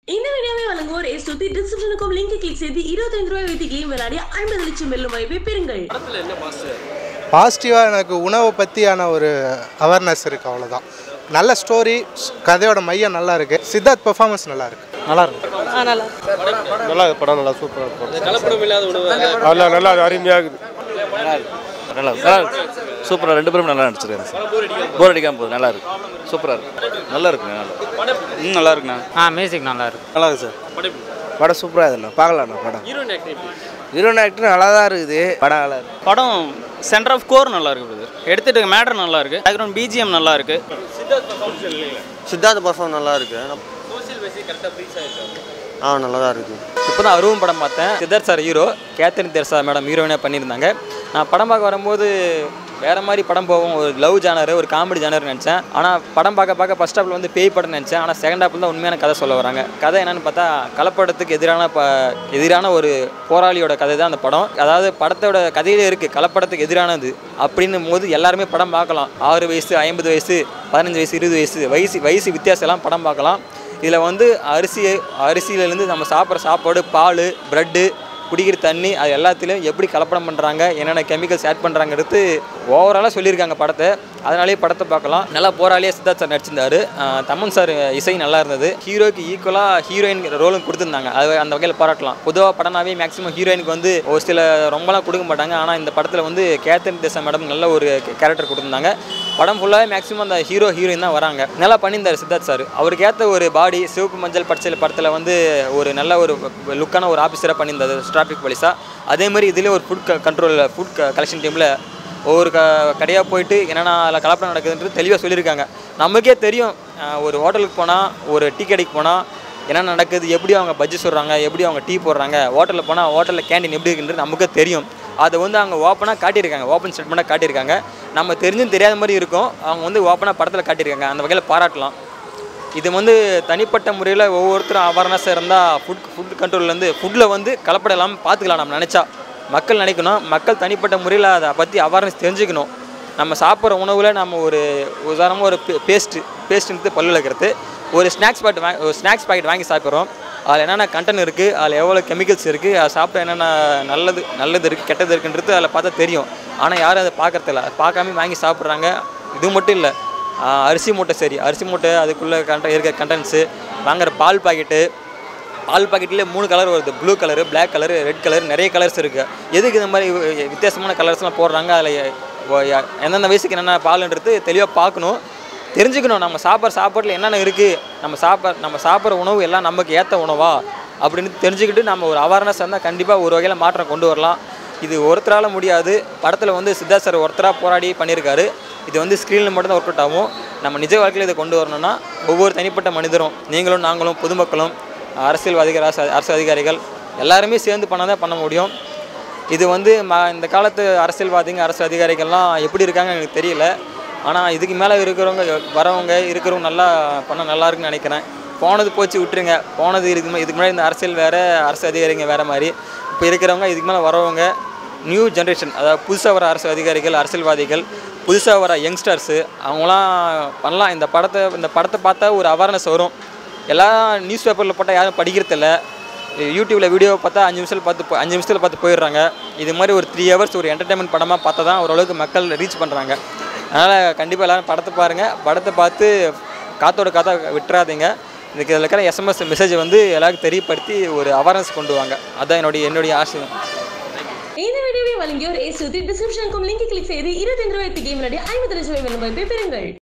இந்த வீடியோவை வழங்குவோர் ஏசுத்தி டிஸ்கிரிப்ஷனுக்கும் லிங்க் கிளிக் செய்து 25 ரூபாய் வைத்து கேம் விளையாடி 50 லட்சம் வெல்லும் வாய்ப்பை பெறுங்கள். படத்துல என்ன பாசிட்டிவாக எனக்கு உணவை பற்றியான ஒரு அவேர்னஸ் இருக்குது, அவ்வளோதான். நல்ல ஸ்டோரி, கதையோட மையம் நல்லா இருக்குது. சித்தார்த் பெர்ஃபார்மன்ஸ் நல்லா இருக்குது. நல்லா இருக்கு. நல்லா படம் நல்லா சூப்பராக இருக்கும். கலப்படம் இல்லாத உணவு நல்லா அருமையாக இருக்குது. நல்லா சூப்பராக ரெண்டு பேரும் நல்லா நடிச்சிருக்காங்க சார். போர் அடிக்காமல் போகுது. நல்லா இருக்கு, சூப்பராக இருக்கு. நல்லா இருக்குங்க. நல்லா இருக்குண்ணா. மியூசிக் நல்லா இருக்கு. நல்லா இருக்கு சார். படம் சூப்பராக இருக்குண்ணா. பார்க்கலாண்ணா படம். ஹீரோயின் ஆக்டர் நல்லா தான் இருக்குது. படம் நல்லா இருக்கு. படம் சென்டர் ஆஃப் கோர் நல்லா இருக்கு பிரதர். எடுத்துட்டு மேட்டர் நல்லா இருக்கு. பேக்ரவுண்ட் பிஜிஎம் நல்லா இருக்கு. சித்தார்த் பர்ஃபார்ம் நல்லா இருக்கு. நல்லா தான் இருக்குது. இப்போ தான் அருவம் படம் பார்த்தேன். Siddharth sir hero, Catherine Tresa madam ஹீரோயினாக பண்ணியிருந்தாங்க. நான் படம் பார்க்க வரும்போது வேறு மாதிரி படம் போகும், ஒரு லவ் ஜானர், ஒரு காமெடி ஜானர் நினச்சேன். ஆனால் படம் பார்க்க ஃபஸ்ட் ஹாப்பில் வந்து பேய் படம் நினச்சேன். ஆனால் செகண்ட் ஹாப்பில் தான் உண்மையான கதை சொல்ல வராங்க. கதை என்னென்னு பார்த்தா கலப்படத்துக்கு எதிரான ஒரு போராளியோட கதை தான் அந்த படம். அதாவது படத்தோட கதையிலே இருக்குது கலப்படத்துக்கு எதிரானது அப்படின்னும் போது எல்லாருமே படம் பார்க்கலாம். 6 வயசு, 50 வயசு, 15 வயசு, 20 வயசு வித்தியாசம் எல்லாம் படம் பார்க்கலாம். இதில் வந்து அரிசியிலேருந்து நம்ம சாப்பிட்ற சாப்பாடு, பால், ப்ரெட்டு, குடிக்கிற தண்ணி, அது எல்லாத்துலேயும் எப்படி கலப்படம் பண்ணுறாங்க, என்னென்ன கெமிக்கல்ஸ் ஆட் பண்ணுறாங்கிறது ஓவராலாக சொல்லியிருக்காங்க படத்தை. அதனாலேயே படத்தை பார்க்கலாம். நல்லா போராளியாக சித்தார்த் சார் நடிச்சிருந்தார். தமன் சார் இசை நல்லா இருந்தது. ஹீரோக்கு ஈக்குவலாக ஹீரோயின் ரோலும் கொடுத்துருந்தாங்க. அது அந்த வகையில் பாராட்டலாம். பொதுவாக படம்னாவே மேக்ஸிமம் ஹீரோயினுக்கு வந்து ஒரு சில ரொம்பலாம் கொடுக்க மாட்டாங்க. ஆனால் இந்த படத்தில் வந்து கேத்ரின் தெரசா மேடம் நல்ல ஒரு கேரக்டர் கொடுத்துருந்தாங்க. படம் ஃபுல்லாகவே மேக்ஸிமம் அந்த ஹீரோயின் தான் வராங்க. நல்லா பண்ணியிருந்தார் சித்தார்த் சார். அவருக்கு ஏற்ற ஒரு பாடி, சிவப்பு மஞ்சள் பச்சை படத்தில் வந்து ஒரு நல்ல ஒரு லுக்கான ஒரு ஆஃபீஸராக பண்ணியிருந்தார், டிராஃபிக் போலீஸாக. அதேமாதிரி இதிலே ஒரு ஃபுட் கலெக்ஷன் டீமில் ஒவ்வொரு கடையாக போயிட்டு என்னென்ன அதில் கலப்படம் நடக்குதுன்றது தெளிவாக சொல்லியிருக்காங்க. நமக்கே தெரியும், ஒரு ஹோட்டலுக்கு போனால், ஒரு டீ கடைக்கு போனால் என்ன நடக்குது, எப்படி அவங்க பஜ்ஜி சொல்கிறாங்க, எப்படி அவங்க டீ போடுறாங்க, ஹோட்டலில் போனால் ஹோட்டலில் கேண்டீன் எப்படி இருக்குன்றது நமக்கு தெரியும். அதை வந்து அவங்க ஓப்பனாக காட்டியிருக்காங்க, ஓப்பன் ஸ்டேட்மெண்ட்டாக காட்டியிருக்காங்க. நம்ம தெரிஞ்சும் தெரியாத மாதிரி இருக்கும், அவங்க வந்து ஓப்பனாக படத்தில் காட்டியிருக்காங்க. அந்த வகையில் பாராட்டலாம். இது வந்து தனிப்பட்ட முறையில் ஒவ்வொருத்தரும் அவேர்னஸாக இருந்தால் ஃபுட் கண்ட்ரோல்லேருந்து ஃபுட்டில் வந்து கலப்படம் இல்லாமல் பார்த்துக்கலாம். நம்ம நினச்சா மக்கள் நினைக்கணும், மக்கள் தனிப்பட்ட முறையில் அதை பற்றி அவேர்னஸ் தெரிஞ்சுக்கணும். நம்ம சாப்பிட்ற உணவில் நம்ம ஒரு உதாரணமாக ஒரு பேஸ்ட்டு பல்லு விளக்கிறது, ஒரு ஸ்நாக்ஸ் பாக்கெட் வாங்கி சாப்பிட்றோம். அதில் என்னென்ன கண்டென்ட் இருக்குது, அதில் எவ்வளோ கெமிக்கல்ஸ் இருக்குது, அதை சாப்பிட்டா என்னென்ன நல்லது இருக்குது, கெட்டது இருக்குன்றது அதில் பார்த்தா தெரியும். ஆனால் யாரும் அதை பார்க்குறதில்ல. பார்க்காம வாங்கி சாப்பிட்றாங்க. இது மட்டும் இல்லை, அரிசி மூட்டை அதுக்குள்ளே இருக்க கண்டென்ட்ஸு, வாங்குகிற பால் பாக்கெட்லேயே 3 கலர் வருது. Blue colour, black colour, red colour, நிறைய கலர்ஸ் இருக்குது. எதுக்கு இந்த மாதிரி வித்தியாசமான கலர்ஸ்லாம் போடுறாங்க, அதில் எந்தெந்த வயசுக்கு என்னென்ன பாலுன்றது தெளிவாக பார்க்கணும், தெரிஞ்சுக்கணும். நம்ம சாப்பாட்டில் என்னென்ன இருக்குது, நம்ம சாப்பிட்ற உணவு எல்லாம் நமக்கு ஏற்ற உணவா அப்படின்னு தெரிஞ்சுக்கிட்டு நம்ம ஒரு அவேர்னஸ் இருந்தால் கண்டிப்பாக ஒரு வகையில் மாற்றம் கொண்டு வரலாம். இது ஒருத்தரால் முடியாது. படத்தில் வந்து சித்தார்த் சார் ஒருத்தராக போராடி பண்ணியிருக்காரு. இது வந்து ஸ்க்ரீனில் மட்டும்தான் ஒர்க் அவுட் ஆகும். நம்ம நிஜ வாழ்க்கையில் இதை கொண்டு வரணும்னா ஒவ்வொரு தனிப்பட்ட மனிதரும், நீங்களும் நாங்களும், பொதுமக்களும், அரசியல்வாதிகள், அரசு அதிகாரிகள் எல்லாருமே சேர்ந்து தான் பண்ண முடியும். இது வந்து இந்த காலத்து அரசு அதிகாரிகள்லாம் எப்படி இருக்காங்க எனக்கு தெரியல. ஆனால் இதுக்கு மேலே இருக்கிறவங்க நல்லா பண்ணால் நல்லா இருக்குன்னு நினைக்கிறேன். போனது போச்சு விட்டுருங்க. இதுக்கு முன்னாடி இந்த அரசியல் வேறு, அரசு அதிகாரிங்க வேறு மாதிரி. இப்போ இருக்கிறவங்க இதுக்கு மேலே வரவங்க நியூ ஜென்ரேஷன், அதாவது புதுசாக வர அரசு அதிகாரிகள், அரசியல்வாதிகள், புதுசாக வர யங்ஸ்டர்ஸு, அவங்களாம் பண்ணலாம். இந்த படத்தை பார்த்தா ஒரு அவேர்னஸ் வரும். எல்லாம் நியூஸ் பேப்பரில் போட்டால் யாரும் படிக்கிறதில்ல. யூடியூப்பில் வீடியோவை பார்த்தா 5 நிமிஷத்தில் பார்த்து போயிடுறாங்க. இது மாதிரி ஒரு 3 hours ஒரு என்டர்டைன்மெண்ட் படமாக பார்த்தா தான் ஓரளவுக்கு மக்கள் ரீச் பண்ணுறாங்க. அதனால் கண்டிப்பாக எல்லோரும் படத்தை பாருங்கள். படத்தை பார்த்து காத்தா விட்டுறாதீங்க. இதில் இருக்கிற SMS மெசேஜ் வந்து எல்லாருக்கும் தெரியப்படுத்தி ஒரு அவேர்னஸ் கொண்டு வாங்க. அதுதான் என்னுடைய ஆசை. இந்த வீடியோவை வழங்கியோர் ஏசுத்தி டிஸ்கிரிப்ஷனுக்கும் லிங்க் கிளிக் செய்து 25 ரூபாய் கேம் விளையாடி 50 லட்சம் வெல்லும் வாய்ப்பை பெறுங்கள்.